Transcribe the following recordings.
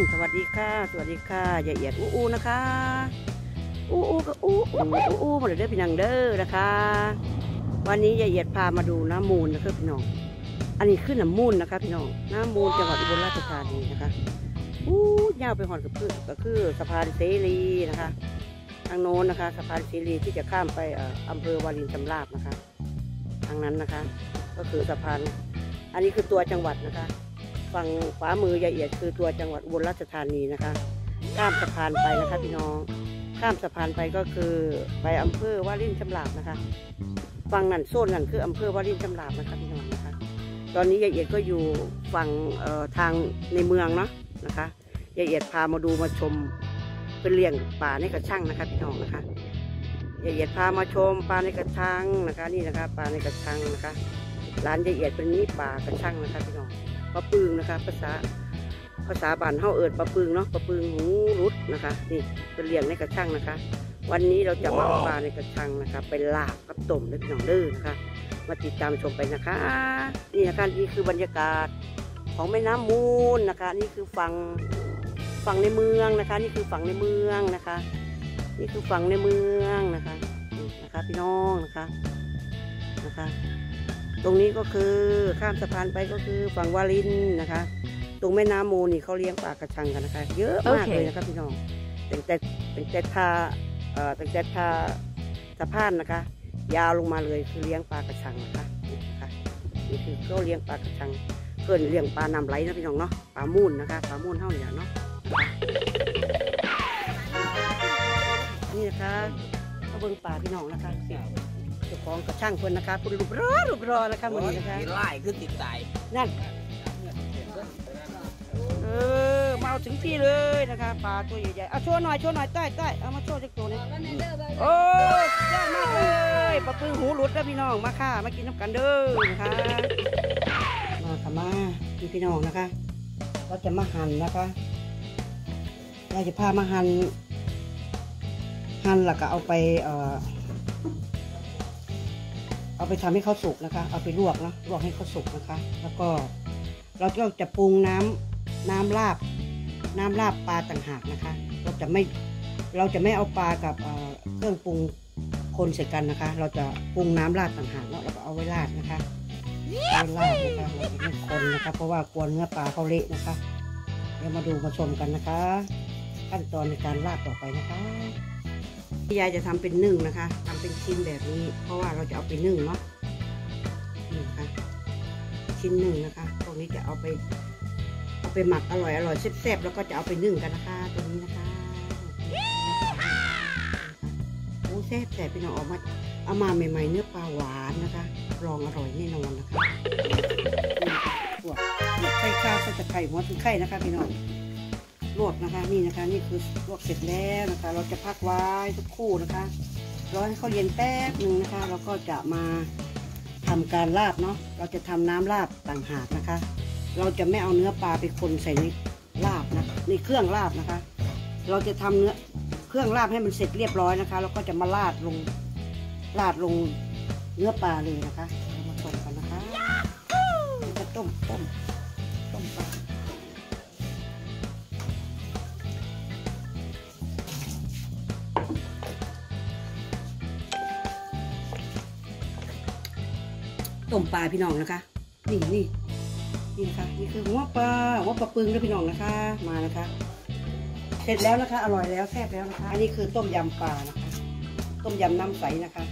สวัสดีค่ะสวัสดีค่ะยายเอียดอู้นะคะก็อู้มาเด้อพี่น้องเด้อนะคะวันนี้ยายเอียดพามาดูน้ำมูลนะครับพี่น้องอันนี้คือน้ำมูลนะคะพี่น้องน้ำมูลจังหวัดอุบลราชธานีนะคะยาวไปหอดกับพืชก็คือสะพานเสรีนะคะทางโน้นนะคะสะพานเสรีที่จะข้ามไปอำเภอวารินชำราบนะคะทางนั้นนะคะก็คือสะพานอันนี้คือตัวจังหวัดนะคะฝั่งขวามือยายเอียดคือตัวจังหวัดอุบลราชธานีนะคะข้ามสะพานไปนะคะพี่น้องข้ามสะพานไปก็คือไปอำเภอวารินชำราบนะคะฝั่งนั้นโซนนั้นคืออำเภอวารินชำราบนะคะพี่น้องนะคะตอนนี้ยายเอียดก็อยู่ฝั่งทางในเมืองเนาะนะคะยายเอียดพามาดูมาชมเป็นเลี้ยงป่าในกระชังนะคะพี่น้องนะคะยายเอียดพามาชมปลาในกระชังนะคะนี่นะคะปลาในกระชังนะคะร้านยายเอียดเป็นนี่ป่ากระชังนะคะพี่น้องปลาปึงนะคะภาษาบ้านเฮาเอิญปลาปึงเนาะปลาปึงหูรุดนะคะนี่เป็นเลี้ยงในกระชังนะคะวันนี้เราจะมาปลาในกระชังนะคะไปลาบกับต้มด้วยพี่น้องเด้อนะคะมาติดตามชมไปนะคะนี่นะคะนี่คือบรรยากาศของแม่น้ำมูลนะคะนี่คือฝั่งในเมืองนะคะนี่คือฝั่งในเมืองนะคะนี่คือฝั่งในเมืองนะคะนี่นะคะพี่น้องนะคะตรงนี้ก็คือข้ามสะพานไปก็คือฝั่งวารินนะคะตรงแม่น้ำมูลนี่เขาเลี้ยงปลากระชังกันนะคะเยอะมากเลยนะคะพี่น้องตั้งแต่ทาสะพานนะคะยาวลงมาเลยคือเลี้ยงปลากระชังนะคะนี่คือเขาเลี้ยงปลากระชังเพื่อนเลี้ยงปลาน้ำไหลนะพี่น้องเนาะปลามูลนะคะปลามูลเท่านี้เนาะนี่นะคะเขาเบิ่งปลาพี่น้องนะคะเจ้าของกระชังเพื่อนนะคะคุณรูปรอนะคะวันนี้นะคะไล่ขึ้นติดใจนั่นมาเอาถึงที่เลยนะคะปลาตัวใหญ่ๆเอาโชว์หน่อยใต้เอามาโชว์จากตัวนี้โอ้ยอดมากเลยปลาปืนหูหลุดแล้วพี่น้องมาค่ะมากินน้ำกันเด้อนะคะมาค่ะมาพี่น้องนะคะเราจะมาหั่นนะคะเราจะพามาหั่นแล้วก็เอาไปทำให้เขาสุกนะคะเอาไปลวกให้เขาสุกนะคะแล้วก็เราจะปรุงน้ำลาบปลาต่างหากนะคะเราจะไม่เอาปลากับเครื่องปรุงคนใส่กันนะคะเราจะปรุงน้ำราดต่างหากแล้วเราก็เอาไว้ราดนะคะเอาไว้ราดนะคะเราจะไม่คนนะคะเพราะว่ากลัวเนื้อปลาเขาเละนะคะเดี๋ยวมาชมกันนะคะขั้นตอนในการราดต่อไปนะคะยายจะทำเป็นนึ่งนะคะทำเป็นชิ้นแบบนี้เพราะว่าเราจะเอาไปนึ่งเนาะนี่นะคะชิ้นหนึ่งนะคะพวกนี้จะเอาไปหมักอร่อยแซ่บๆแล้วก็จะเอาไปนึ่งกันนะคะตัวนี้นะคะโอ้แซ่บพี่น้องเอามาใหม่ๆเนื้อปลาหวานนะคะลองอร่อยแน่นอนนะคะลวกไข่ข้าวใส่ตะไคร้หัวถึงไข่นะคะพี่น้องลวกนะคะนี่นะคะนี่คือลวกเสร็จแล้วนะคะเราจะพักไว้สักครู่นะคะรอให้เขาเย็นแป๊บหนึ่งนะคะเราก็จะมาทำการลาบเนาะเราจะทำน้ำลาบต่างหากนะคะเราจะไม่เอาเนื้อปลาไปคนใส่ในลาบนะในเครื่องลาบนะคะเราจะทำเครื่องลาบให้มันเสร็จเรียบร้อยนะคะแล้วก็จะมาราดลงเนื้อปลาเลยนะคะเรามาต้มกันนะคะจะต้มปลาต้มปลาพี่น้องนะคะนี่นะคะนี่คือหัวปลาปึงด้วยพี่น้องนะคะมานะคะเสร็จแล้วนะคะอร่อยแล้วแซ่บแล้วนะคะอันนี้คือต้มยำปลานะคะต้มยำน้ำใสนะคะ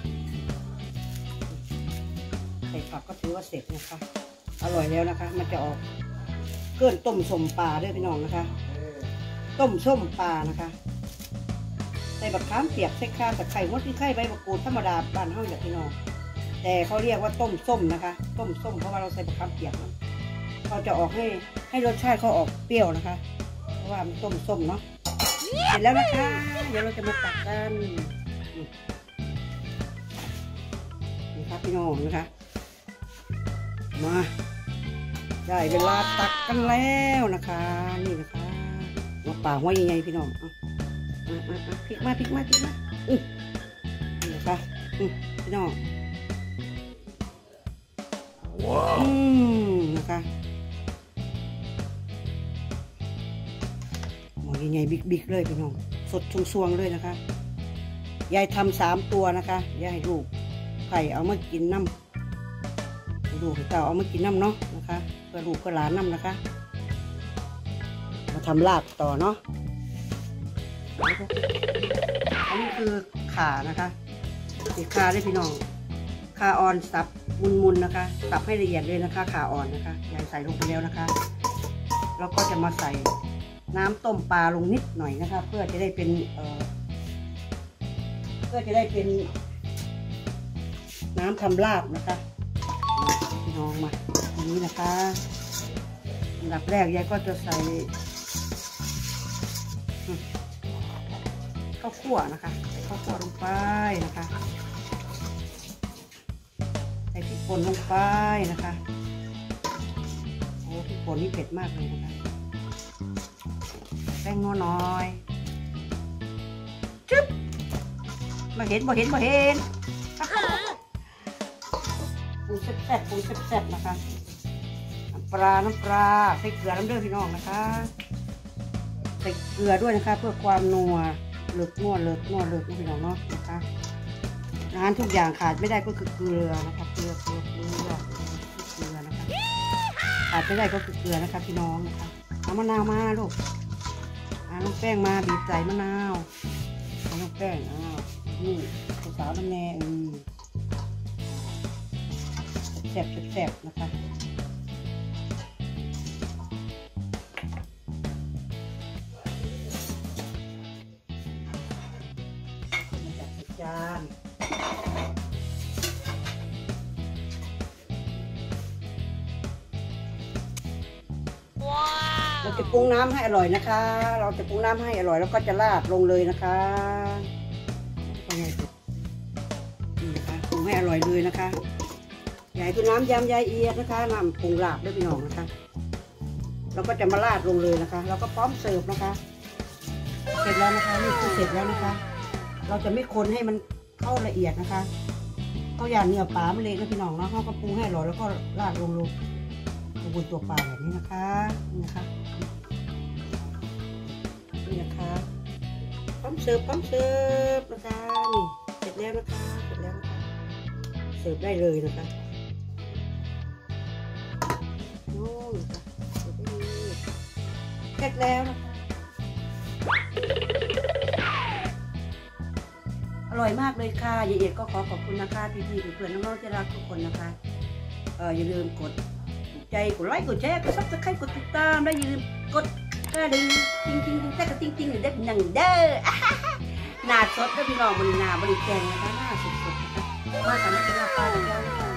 ใส่ผักก็ถือว่าเสร็จนะคะอร่อยแล้วนะคะมันจะออกเกินต้มส้มปลาด้วยพี่น้องนะคะต้มส้มปลานะคะใส่บักขามเปียกใส่ข่าตะไคร้หัวที่ไข่ใบมะกรูดธรรมดาบ้านเฮาอย่างพี่น้องแต่เขาเรียกว่าต้มส้มนะคะต้มส้มเพราะว่าเราใส่บักขามเปียกเราจะออกให้รสชาติเขาออกเปรี้ยวนะคะเพราะว่ามันต้มส้มเนาะเสร็จแล้วนะคะเดี๋ยวเราจะมาตักกันนี่ครับพี่น้องนะคะมาได้เวลาตักกันแล้วนะคะนี่นะคะมาป่าหัวใหญ่ๆพี่น้องพริกมานี่นะคะพี่น้องนะคะใหญ่ๆบิ๊กๆเลยพี่น้องสดช่วงๆเลยนะคะยายทำ3 ตัวนะคะยายให้ลูกไข่เอามากินน้ำลูกเต่าเอามากินน้ำเนาะนะคะเพื่อลูกเพื่อหลานน้ำนะคะมาทำลาบต่อเนาะอันนี้คือข่านะคะติดข่าได้พี่น้องข่าอ่อนสับมุนๆนะคะสับให้ละเอียดเลยนะคะข่าอ่อนนะคะยายใส่ลงไปแล้วนะคะแล้วก็จะมาใส่น้ำต้มปลาลงนิดหน่อยนะคะเพื่อจะได้เป็นน้ำทำลาบนะคะพี่น้องมาอันนี้นะคะอันดับแรกยายก็จะใส่ข้าวคั่วนะคะใส่ข้าวคั่วลงไปนะคะใส่พริกป่นลงไปนะคะโอ้พริกป่นนี่เผ็ดมากเลยนะคะแป้งนัวน้อยจึ๊บมาเห็นบ่เห็นปรุงแซ่บนะคะน้ำปลาใส่เกลือน้ำเด้อพี่น้องนะคะใส่เกลือด้วยนะคะเพื่อความนัวเลิกนัวพี่น้องเนาะนะคะอาหารทุกอย่างขาดไม่ได้ก็คือเกลือนะคะเกลือนะคะขาดไม่ได้ก็คือเกลือนะคะพี่น้องนะคะเอามะนาวมาลูกน้องแป้งมาบีบใส่มะนาวน้องแป้งนี่สาวน้ำแน่แซ่บนะคะจานเราจะปรุงน้ำให้อร่อยนะคะเราจะปรุงน้ำให้อร่อยแล้วก็จะราดลงเลยนะคะนี่นะคะปรุงให้อร่อยเลยนะคะใหญ่คือน้ำยำยายเอียดนะคะน้ำปรุงลาบด้วยพี่น้องนะคะเราก็จะมาราดลงเลยนะคะเราก็พร้อมเสิร์ฟนะคะเสร็จแล้วนะคะนี่คือเสร็จแล้วนะคะเราจะไม่คนให้มันเข้าละเอียดนะคะเขาอย่างเนื้อปลาไม่เละนะพี่น้องเนาะเขาก็ปรุงให้อร่อยแล้วก็ราดลงบนตัวปลาแบบนี้นะคะนี่นะคะพร้อมเสิร์ฟนะคะนี่เสร็จแล้วนะคะเสิร์ฟได้เลยนะคะโน่นเสร็จแล้วนะคะอร่อยมากเลยค่ะยายเอียดก็ขอบคุณนะคะพี่ๆเพื่อนน้องๆที่รักทุกคนนะคะอย่าลืมกดใจกดไลค์กดแชร์กดซับสไครต์กดติดตามได้อย่าลืมกดกระดิ่งติ้งแจ๊กกระติ้งหรือเด็กหนังเด้อหน้าสดด้วยพี่น้องบริณาบริแกงนะคะหน้าสดๆนะคะมาทำให้เป็นลาบปลาเดียวนะคะ